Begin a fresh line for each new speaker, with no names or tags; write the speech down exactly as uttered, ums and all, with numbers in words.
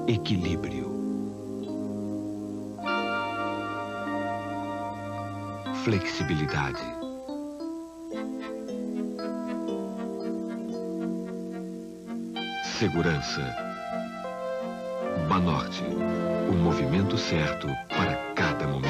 Equilíbrio. Flexibilidade. Segurança. Banorte. O movimento certo para cada momento.